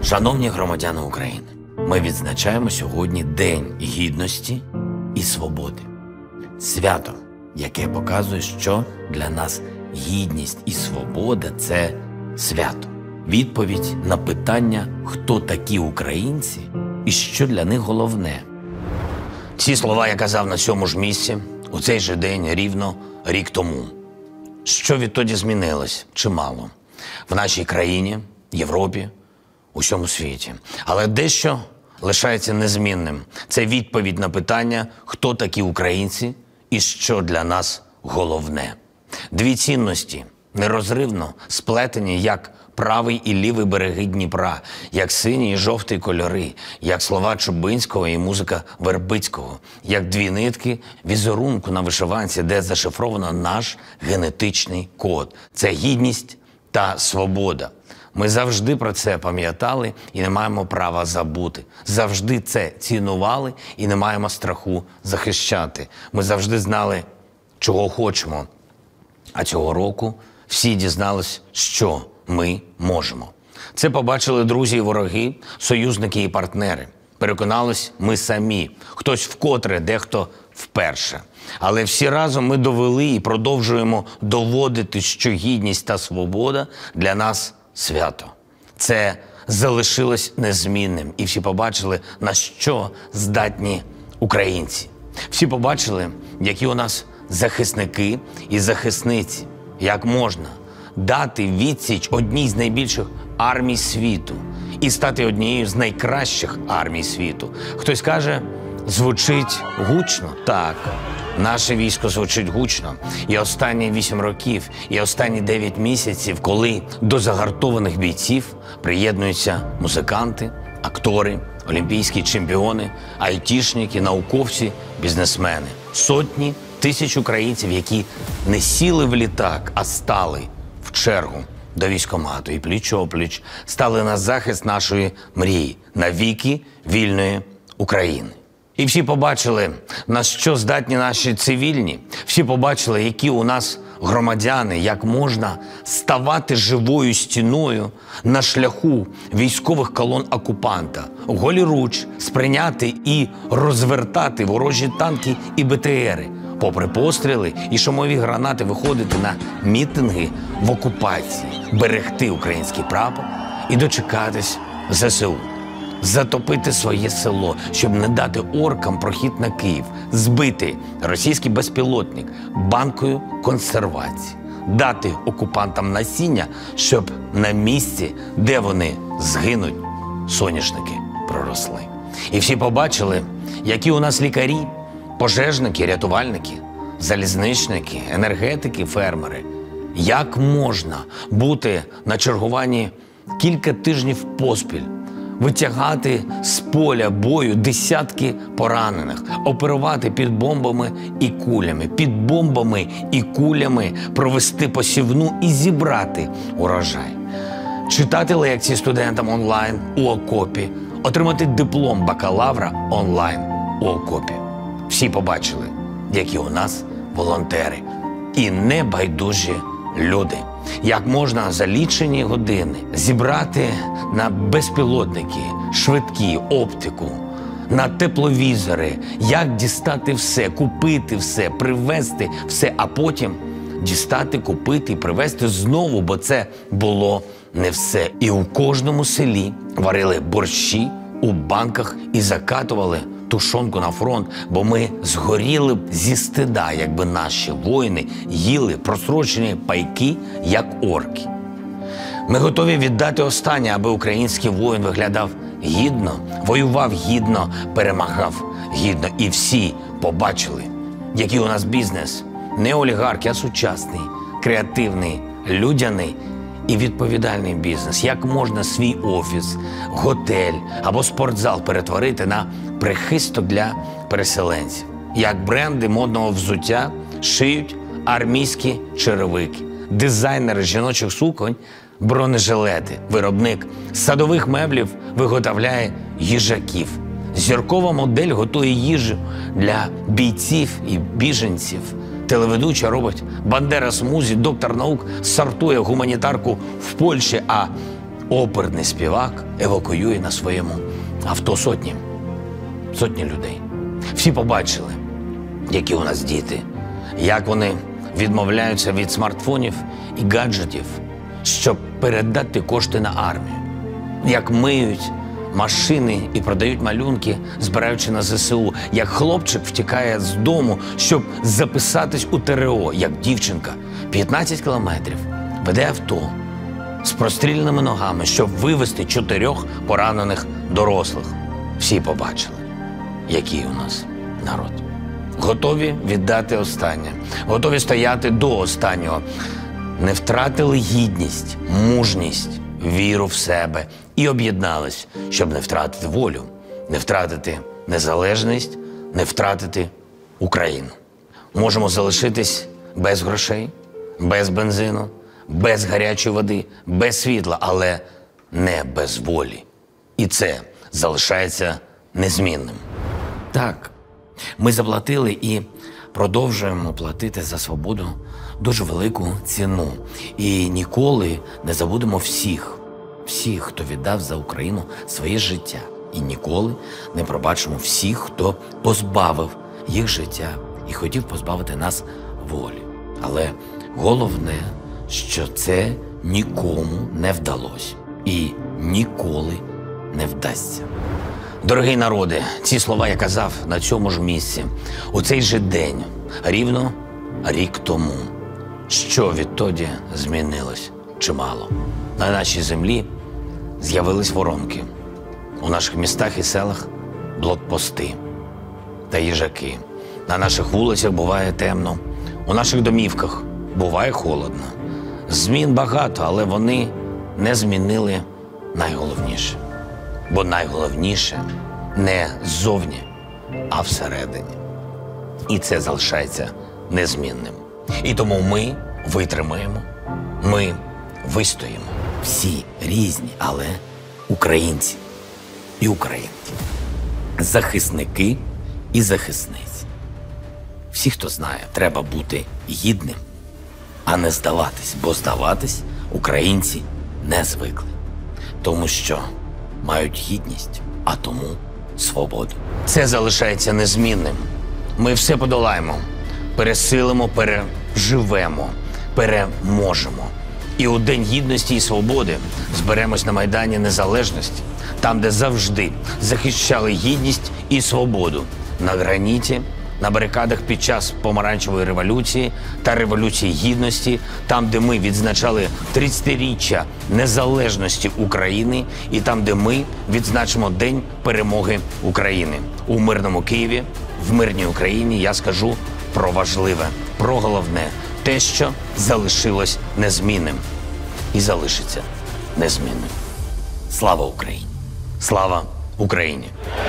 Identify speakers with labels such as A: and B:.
A: Шановні громадяни України, ми відзначаємо сьогодні День Гідності і Свободи. Свято, яке показує, що для нас гідність і свобода – це свято. Відповідь на питання, хто такі українці і що для них головне. Ці слова я казав на цьому ж місці, у цей же день рівно рік тому. Що відтоді змінилось? Чимало. В нашій країні, Європі, у всьому світі. Але дещо лишається незмінним. Це відповідь на питання, хто такі українці і що для нас головне. Дві цінності нерозривно сплетені, як правий і лівий береги Дніпра, як синій і жовтий кольори, як слова Чубинського і музика Вербицького, як дві нитки візерунку на вишиванці, де зашифровано наш генетичний код. Це гідність та свобода. Ми завжди про це пам'ятали і не маємо права забути. Завжди це цінували і не маємо страху захищати. Ми завжди знали, чого хочемо. А цього року всі дізнались, що ми можемо. Це побачили друзі і вороги, союзники і партнери. Переконались ми самі. Хтось вкотре, дехто вперше. Але всі разом ми довели і продовжуємо доводити, що гідність та свобода для нас свято. Це залишилось незмінним. І всі побачили, на що здатні українці. Всі побачили, які у нас захисники і захисниці. Як можна дати відсіч одній з найбільших армій світу і стати однією з найкращих армій світу. Хтось каже, звучить гучно. Так, наше військо звучить гучно. І останні 8 років, і останні 9 місяців, коли до загартованих бійців приєднуються музиканти, актори, олімпійські чемпіони, айтішники, науковці, бізнесмени. Сотні тисяч українців, які не сіли в літак, а стали в чергу до військкомату і пліч-опліч стали на захист нашої мрії – навіки вільної України. І всі побачили, на що здатні наші цивільні. Всі побачили, які у нас громадяни, як можна ставати живою стіною на шляху військових колон окупанта, голіруч сприйняти і розвертати ворожі танки і БТРи, попри постріли і шумові гранати виходити на мітинги в окупації, берегти український прапор і дочекатись ЗСУ. Затопити своє село, щоб не дати оркам прохід на Київ, збити російський безпілотник банкою консервації, дати окупантам насіння, щоб на місці, де вони згинуть, соняшники проросли. І всі побачили, які у нас лікарі, пожежники, рятувальники, залізничники, енергетики, фермери. Як можна бути на чергуванні кілька тижнів поспіль, витягати з поля бою десятки поранених, оперувати під бомбами і кулями, провести посівну і зібрати урожай, читати лекції студентам онлайн у окопі, отримати диплом бакалавра онлайн у окопі. Всі побачили, які у нас волонтери і небайдужі люди. Як можна за лічені години зібрати на безпілотники, швидкі, оптику, на тепловізори, як дістати все, купити все, привезти все, а потім дістати, купити і привезти знову, бо це було не все. І у кожному селі варили борщі у банках і закатували тушонку на фронт, бо ми згоріли б зі стида, якби наші воїни їли просрочені пайки, як орки. Ми готові віддати останнє, аби український воїн виглядав гідно, воював гідно, перемагав гідно. І всі побачили, який у нас бізнес. Не олігархи, а сучасний, креативний, людяний і відповідальний бізнес. Як можна свій офіс, готель або спортзал перетворити на прихисток для переселенців. Як бренди модного взуття шиють армійські черевики, дизайнери жіночих суконь – бронежилети, виробник садових меблів виготовляє їжаків. Зіркова модель готує їжу для бійців і біженців. Телеведуча робить Бандера смузі, доктор наук сортує гуманітарку в Польщі, а оперний співак евакуює на своєму авто сотні людей. Всі побачили, які у нас діти, як вони відмовляються від смартфонів і гаджетів, щоб передати кошти на армію, як миють машини і продають малюнки, збираючи на ЗСУ, як хлопчик втікає з дому, щоб записатись у ТРО, як дівчинка 15 кілометрів веде авто з простріляними ногами, щоб вивезти 4 поранених дорослих. Всі побачили, який у нас народ. Готові віддати останнє, готові стояти до останнього. Не втратили гідність, мужність, віру в себе і об'єднались, щоб не втратити волю, не втратити незалежність, не втратити Україну. Можемо залишитись без грошей, без бензину, без гарячої води, без світла, але не без волі. І це залишається незмінним. Так, ми заплатили і продовжуємо платити за свободу дуже велику ціну. І ніколи не забудемо всіх, хто віддав за Україну своє життя. І ніколи не пробачимо всіх, хто позбавив їх життя і хотів позбавити нас волі. Але головне, що це нікому не вдалося і ніколи не вдасться. Дорогий народе, ці слова я казав на цьому ж місці, у цей же день, рівно рік тому. Що відтоді змінилось? Чимало. На нашій землі з'явились воронки. У наших містах і селах блокпости та їжаки. На наших вулицях буває темно, у наших домівках буває холодно. Змін багато, але вони не змінили найголовніше. Бо найголовніше не ззовні, а всередині. І це залишається незмінним. І тому ми витримаємо, ми вистоїмо. Всі різні, але українці і українки. Захисники і захисниці. Всі, хто знає, треба бути гідним, а не здаватись. Бо здаватись українці не звикли. Тому що мають гідність, а тому свободу. Це залишається незмінним. Ми все подолаємо, пересилимо, переживемо, переможемо. І у День Гідності і Свободи зберемось на Майдані Незалежності, там, де завжди захищали гідність і свободу. На граніті, на барикадах під час Помаранчевої революції та Революції Гідності, там, де ми відзначали 30-річчя незалежності України, і там, де ми відзначимо День перемоги України. У мирному Києві, в мирній Україні я скажу про важливе, про головне, те, що залишилось незмінним і залишиться незмінним. Слава Україні! Слава Україні!